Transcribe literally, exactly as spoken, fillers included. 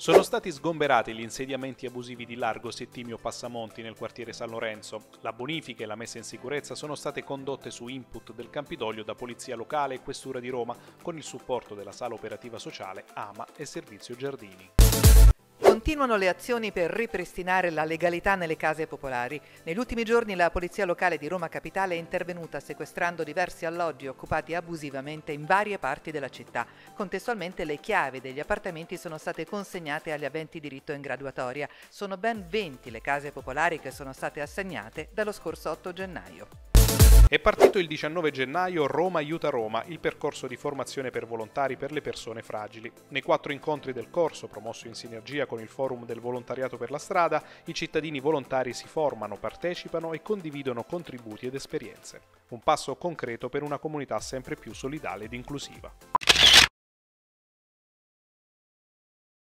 Sono stati sgomberati gli insediamenti abusivi di Largo Settimio Passamonti nel quartiere San Lorenzo. La bonifica e la messa in sicurezza sono state condotte su input del Campidoglio da Polizia Locale e Questura di Roma con il supporto della Sala Operativa Sociale, AMA e Servizio Giardini. Continuano le azioni per ripristinare la legalità nelle case popolari. Negli ultimi giorni la Polizia Locale di Roma Capitale è intervenuta sequestrando diversi alloggi occupati abusivamente in varie parti della città. Contestualmente le chiavi degli appartamenti sono state consegnate agli aventi diritto in graduatoria. Sono ben venti le case popolari che sono state assegnate dallo scorso otto gennaio. È partito il diciannove gennaio Roma Aiuta Roma, il percorso di formazione per volontari per le persone fragili. Nei quattro incontri del corso, promosso in sinergia con il Forum del Volontariato per la Strada, i cittadini volontari si formano, partecipano e condividono contributi ed esperienze. Un passo concreto per una comunità sempre più solidale ed inclusiva.